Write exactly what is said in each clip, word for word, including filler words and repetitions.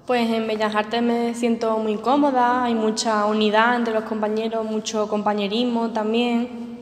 Pues en Bellas Artes me siento muy cómoda, hay mucha unidad entre los compañeros, mucho compañerismo también.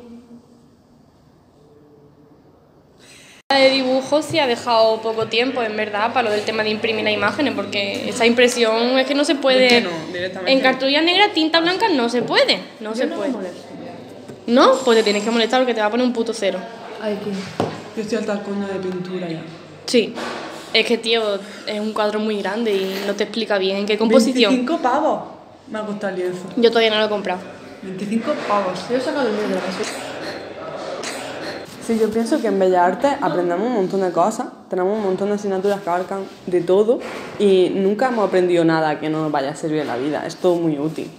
La de dibujo sí ha dejado poco tiempo, en verdad, para lo del tema de imprimir las imágenes, porque esa impresión es que no se puede. No, directamente en cartulina negra, tinta blanca no se puede, no Yo se no puede. me molesto. ¿No? Pues te tienes que molestar porque te va a poner un puto cero. Ay, que yo estoy al coño de pintura ya. Sí. Es que, tío, es un cuadro muy grande y no te explica bien qué composición. veinticinco pavos me ha costado el lienzo. Yo todavía no lo he comprado. veinticinco pavos. Yo he sacado el mío de la basura. Sí, yo pienso que en Bellas Artes aprendemos un montón de cosas, tenemos un montón de asignaturas que abarcan de todo y nunca hemos aprendido nada que no nos vaya a servir en la vida. Es todo muy útil.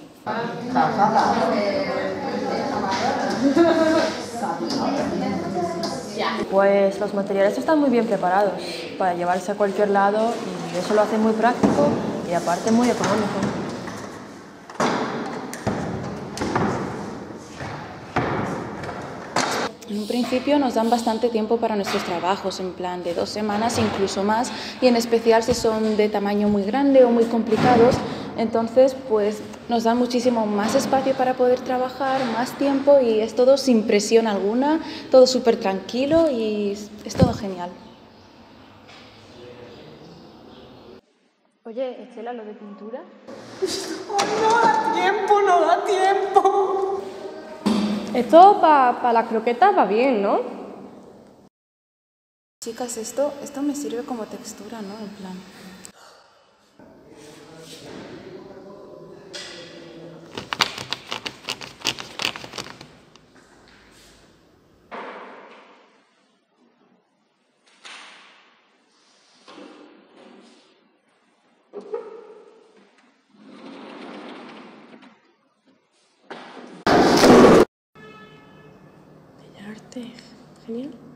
Pues los materiales están muy bien preparados para llevarse a cualquier lado y eso lo hace muy práctico y aparte muy económico. En un principio nos dan bastante tiempo para nuestros trabajos, en plan de dos semanas, incluso más, y en especial si son de tamaño muy grande o muy complicados, entonces pues nos dan muchísimo más espacio para poder trabajar, más tiempo y es todo sin presión alguna, todo súper tranquilo y es todo genial. Oye, Estela, lo de pintura. ¡No da tiempo, no da tiempo! Esto para pa las croquetas va bien, ¿no? Chicas, esto, esto me sirve como textura, ¿no? En plan... Arte, genial.